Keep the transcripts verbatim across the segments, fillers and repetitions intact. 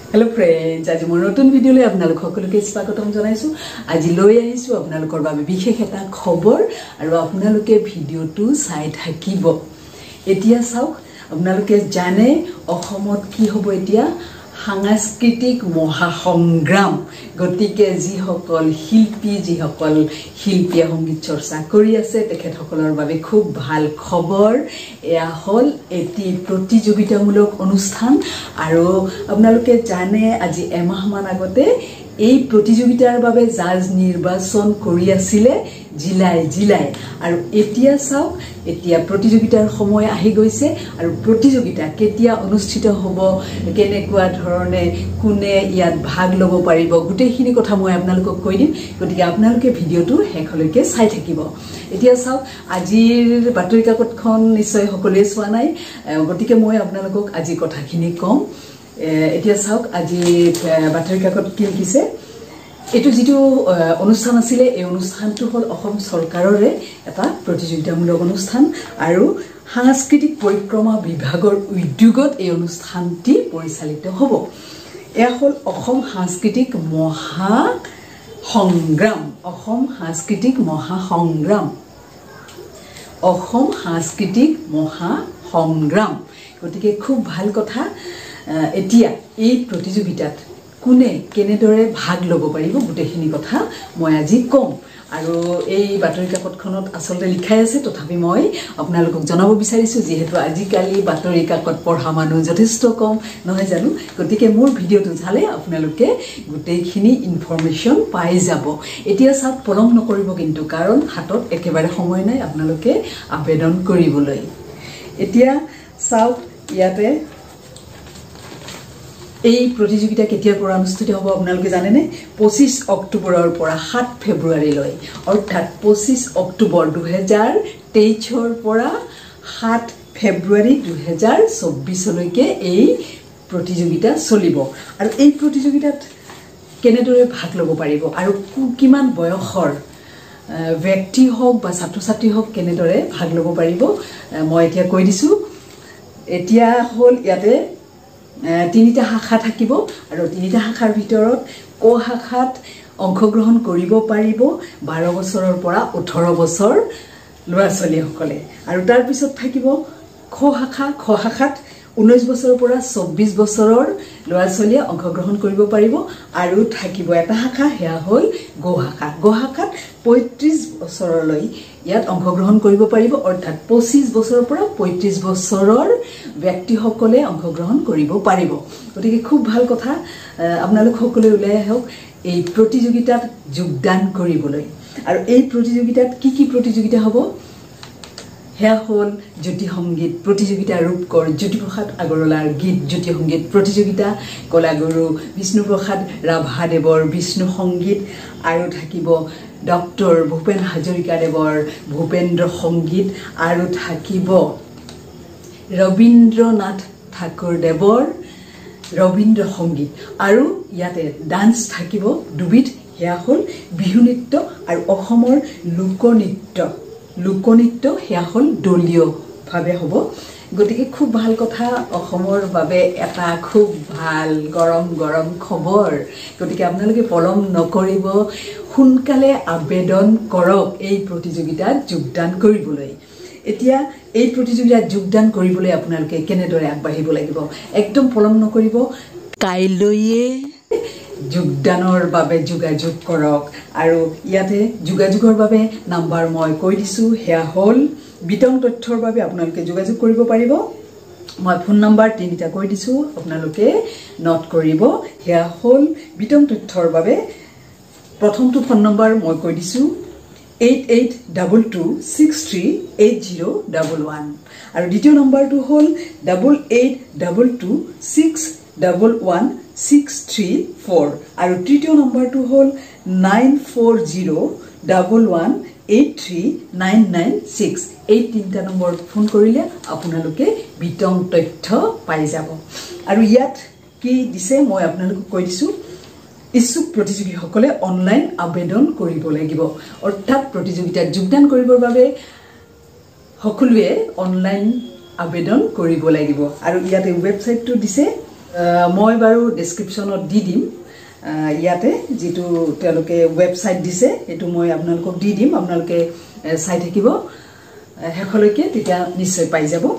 Hello friends, আজি মই নতুন ভিডিওলৈ আপোনালোক সকলোকে স্বাগতম জনাইছো। আজি লৈ আহিছো আপোনালোকৰ বাবে বিশেষ এটা খবৰ আৰু আপোনালোকে ভিডিওটো চাই থাকিব। এতিয়া চাওক, আপোনালোকে জানে অসমত কি হ'ব এতিয়া সাংস্কৃতিক মহাসংগ্ৰাম। গতিকে যিসকল শিল্পী যিসকল শিল্পীয়ে সংগীত চৰ্চা কৰি আছে তেখেতসকলৰ বাবে খুব ভাল খবৰ। এয়া হ'ল এটি প্ৰতিযোগিতামূলক অনুষ্ঠান আৰু আপোনালোকে জানে আজি এমাহমান আগতে এই প্ৰতিযোগিতাৰ বাবে জাজ নিৰ্বাচন কৰি আছিলে জিলাই জিলাই আৰু এতিয়া চাওক এতিয়া প্ৰতিযোগিতাৰ সময় আহি গৈছে আৰু প্ৰতিযোগিতা কেতিয়া অনুষ্ঠিত হ'ব কেনেকুৱা ধৰণে কোনে ইয়াত ভাগ ল'ব পাৰিব গোটেইখিনি কথা মই আপোনালোকক কৈ দিম। গতিকে আপোনালোকে ভিডিওটো শেষলৈকে চাই থাকিব। এতিয়া চাওক আজিৰ বাতৰি কাকতখন নিশ্চয় সকলোৱে চোৱা নাই, গতিকে মই আপোনালোকক আজি কথাখিনি কম। এতিয়া চাওক আজি বাতৰি কাকত কি লিখিছে। এটো যেটো অনুষ্ঠান আছিল এই অনুষ্ঠানটো হল অসম চৰকাৰৰে এটা প্ৰতিযোগিতামূলক অনুষ্ঠান আৰু সাংস্কৃতিক পৰিক্ৰমা বিভাগৰ উদ্যোগত এই অনুষ্ঠানটি পৰিচালিত হ'ব। এয়া হল অসম সাংস্কৃতিক মহা সংগ্ৰাম অসম সাংস্কৃতিক মহা সংগ্ৰাম অসম সাংস্কৃতিক মহা সংগ্ৰাম গতিকে খুব ভাল কথা। এতিয়া এই প্ৰতিযোগিতাত কোনে কেনেদৰে ভাগ ল'ব পাৰিব গোটেইখিনি কথা মই আজি কম আৰু এই বাতৰি কাকতখনত আচলতে লিখাই আছে, তথাপি মই আপোনালোকক জনাব বিচাৰিছো যিহেতু আজিকালি বাতৰি কাকত পঢ়া মানুহ যথেষ্ট কম নহয় জানো। গতিকে মোৰ ভিডিওটো চালে আপোনালোকে গোটেইখিনি ইনফৰমেশ্যন পাই যাব। এতিয়া চাওক পলম নকৰিব কিন্তু, কাৰণ হাতত একেবাৰে সময় নাই আপোনালোকে আবেদন কৰিবলৈ। এতিয়া চাওক ইয়াতে এই প্ৰতিযোগিতা কেতিয়াৰ পৰা অনুষ্ঠিত হ'ব আপোনালোকে জানেনে? পঁচিছ অক্টোবৰৰ পৰা সাত ফেব্ৰুৱাৰীলৈ, অৰ্থাৎ পঁচিছ অক্টোবৰ দুহেজাৰ তেইছৰ পৰা সাত ফেব্ৰুৱাৰী দুহেজাৰ চৌব্বিছলৈকে এই প্ৰতিযোগিতা চলিব। আৰু এই প্ৰতিযোগিতাত কেনেদৰে ভাগ ল'ব পাৰিব আৰু কিমান বয়সৰ ব্যক্তি হওক বা ছাত্ৰ ছাত্ৰী হওক কেনেদৰে ভাগ ল'ব পাৰিব মই এতিয়া কৈ দিছোঁ। এতিয়া হ'ল ইয়াতে তিনিটা শাখা থাকিব আৰু তিনিটা শাখাৰ ভিতৰত ক শাখাত অংশগ্ৰহণ কৰিব পাৰিব বাৰ বছৰৰ পৰা ওঠৰ বছৰ ল'ৰা ছোৱালীসকলে আৰু তাৰপিছত থাকিব খ শাখা খ শাখাত ঊনৈছ বছৰৰ পৰা চৌব্বিছ বছৰৰ ল'ৰা ছোৱালীয়ে অংশগ্ৰহণ কৰিব পাৰিব আৰু থাকিব এটা শাখা, সেয়া হ'ল গ শাখা। গ শাখাত পঁয়ত্ৰিছ বছৰলৈ ইয়াত অংশগ্ৰহণ কৰিব পাৰিব, অৰ্থাৎ পঁচিছ বছৰৰ পৰা পঁয়ত্ৰিছ বছৰৰ ব্যক্তিসকলে অংশগ্ৰহণ কৰিব পাৰিব। গতিকে খুব ভাল কথা, আপোনালোক সকলোৱে ওলাই আহক এই প্ৰতিযোগিতাত যোগদান কৰিবলৈ। আৰু এই প্ৰতিযোগিতাত কি কি প্ৰতিযোগিতা হ'ব সেয়া হ'ল জ্যোতি সংগীত প্ৰতিযোগিতা, ৰূপকৰ জ্যোতিপ্ৰসাদ আগৰৱালাৰ গীত জ্যোতি সংগীত প্ৰতিযোগিতা, কলাগুৰু বিষ্ণুপ্ৰসাদ ৰাভাদেৱৰ বিষ্ণু সংগীত আৰু থাকিব ডক্টৰ ভূপেন হাজৰিকাদেৱৰ ভূপেন্দ্ৰ সংগীত আৰু থাকিব ৰবীন্দ্ৰনাথ ঠাকুৰদেৱৰ ৰবীন্দ্ৰ সংগীত আৰু ইয়াতে ডান্স থাকিব দুবিধ, সেয়া হ'ল বিহু নৃত্য আৰু অসমৰ লোকনৃত্য লোকনৃত্য সেয়া হ'ল দলীয়ভাৱে হ'ব। গতিকে খুব ভাল কথা, অসমৰ বাবে এটা খুব ভাল গৰম গৰম খবৰ। গতিকে আপোনালোকে পলম নকৰিব, সোনকালে আবেদন কৰক এই প্ৰতিযোগিতাত যোগদান কৰিবলৈ। এতিয়া এই প্ৰতিযোগিতাত যোগদান কৰিবলৈ আপোনালোকে কেনেদৰে আগবাঢ়িব লাগিব একদম পলম নকৰিব, কাইলৈয়ে যোগদানৰ বাবে যোগাযোগ কৰক। আৰু ইয়াতে যোগাযোগৰ বাবে নাম্বাৰ মই কৈ দিছোঁ, সেয়া হ'ল বিতং তথ্যৰ বাবে আপোনালোকে যোগাযোগ কৰিব পাৰিব। মই ফোন নাম্বাৰ তিনিটা কৈ দিছোঁ, আপোনালোকে নোট কৰিব। সেয়া হ'ল বিতং তথ্যৰ বাবে প্ৰথমটো ফোন নম্বৰ মই কৈ দিছোঁ eight eight double two six three eight zero' double one আৰু দ্বিতীয় নম্বৰটো হ'ল double eight double two six double one six three four আৰু তৃতীয় নম্বৰটো হ'ল nine four zero' double one eight three nine nine six. এই তিনিটা নম্বৰত ফোন কৰিলে আপোনালোকে বিতং তথ্য পাই যাব। আৰু ইয়াত কি দিছে মই আপোনালোকক কৈ দিছোঁ, ইচ্ছুক প্ৰতিযোগীসকলে অনলাইন আবেদন কৰিব লাগিব, অৰ্থাৎ প্ৰতিযোগিতাত যোগদান কৰিবৰ বাবে সকলোৱে অনলাইন আবেদন কৰিব লাগিব। আৰু ইয়াতে ৱেবছাইটটো দিছে মই বাৰু ডেসক্ৰিপশনত দি দিম ইয়াতে যেটো তেওঁলোকে ওয়েবসাইট দিছে এটো মই আপোনালোকক দি দিম আপোনালোকে চাই থাকিব হেখলৈকে তেতিয়া নিশ্চয় পাই যাব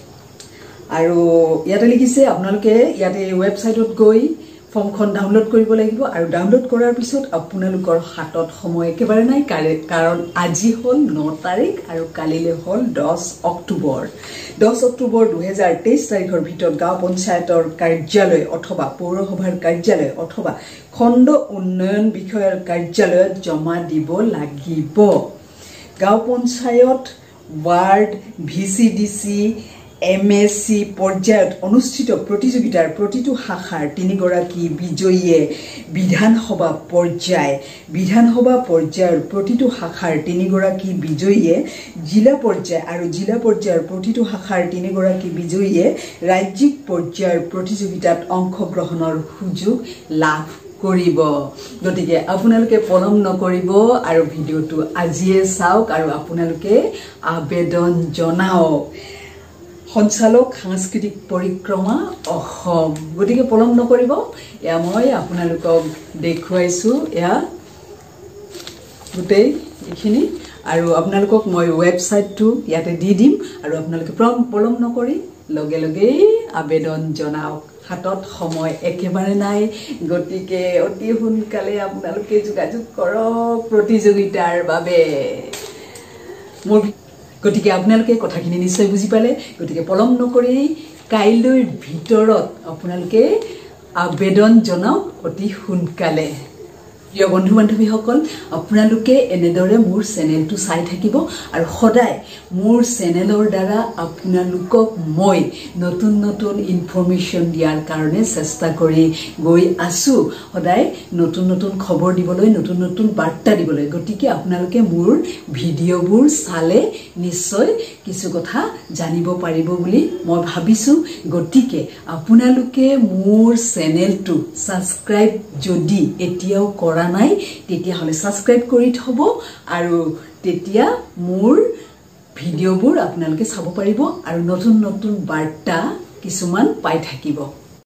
আৰু ইয়াতে লিখিছে আপোনালোকে ইয়াতে ওয়েবসাইটত গৈ ফৰ্মখন ডাউনলোড কৰিব লাগিব আৰু ডাউনলোড কৰাৰ পিছত আপোনালোকৰ হাতত সময় একেবাৰে নাই কাৰণ আজি হল ন তাৰিখ আৰু কালিলে হল দহ অক্টোবৰ দহ অক্টোবৰ দুই হাজাৰ তেইছ তাৰিখৰ ভিতৰত গাঁও পঞ্চায়তৰ কাৰ্যালয় অথবা পৌৰসভাৰ কাৰ্যালয় অথবা খণ্ড উন্নয়ন বিষয়ৰ কাৰ্যালয়ত জমা দিব লাগিব গাঁও পঞ্চায়ত वार्ड ভিসিডিসি এমএসসি পৰ্যায়ত অনুষ্ঠিত প্ৰতিযোগিতাৰ প্ৰতিটো শাখাৰ তিনিগৰাকী বিজয়ীয়ে বিধানসভা পৰ্যায় বিধানসভা পৰ্যায়ৰ প্ৰতিটো শাখাৰ তিনিগৰাকী বিজয়ীয়ে জিলা পৰ্যায় আৰু জিলা পৰ্যায়ৰ প্ৰতিটো শাখাৰ তিনিগৰাকী বিজয়ীয়ে ৰাজ্যিক পৰ্যায়ৰ প্ৰতিযোগিতাত অংশগ্ৰহণৰ সুযোগ লাভ কৰিব গতিকে আপোনালোকে পলম নকৰিব আৰু ভিডিওটো আজিয়ে চাওক আৰু আপোনালোকে আবেদন জনাওক সঞ্চালক সাংস্কৃতিক পৰিক্ৰমা অসম গতিকে পলম নকৰিব এয়া মই আপোনালোকক দেখুৱাইছো এয়া গুটেই এখিনি আৰু আপোনালোকক মই ওয়েবসাইটটো ইয়াতে দি দিম আৰু আপোনালোকে পলম নকৰি লগে লগে আবেদন জনাওক হাতত সময় একেবাৰে নাই গতিকে অতি সোনকালে আপোনালোকে যোগাযোগ কৰক প্ৰতিযোগিতাৰ বাবে মোৰ গতিকে আপোনালোকে কথাখিনি নিশ্চয় বুজি পালে গতিকে পলম নকৰি কাইলৈৰ ভিতৰত আপোনালোকে আবেদন জনাওক অতি সোনকালে প্ৰিয় বন্ধু বান্ধৱীসকল আপোনালোকে এনেদৰে মোৰ চেনেলটো চাই থাকিব আৰু সদায় মোৰ চেনেলৰ দ্বাৰা আপোনালোকক মই নতুন নতুন ইনফৰমেশন দিয়াৰ কাৰণে চেষ্টা কৰি গৈ আছো সদায় নতুন নতুন খবৰ দিবলৈ নতুন নতুন বাৰ্তা দিবলৈ গতিকে আপোনালোকে মোৰ ভিডিঅ'বোৰ চালে নিশ্চয় কিছু কথা জানিব পাৰিব বুলি মই ভাবিছো গতিকে আপোনালোকে মোৰ চেনেলটো সাবস্ক্ৰাইব যদি এতিয়াও কৰা নাই তেতিয়া হলে সাবস্ক্ৰাইব কৰি থব আৰু তেতিয়া মোৰ ভিডিঅ'বোৰ আপোনালোকে চাব পাৰিব আৰু নতুন নতুন বাৰ্তা কিছুমান পাই থাকিব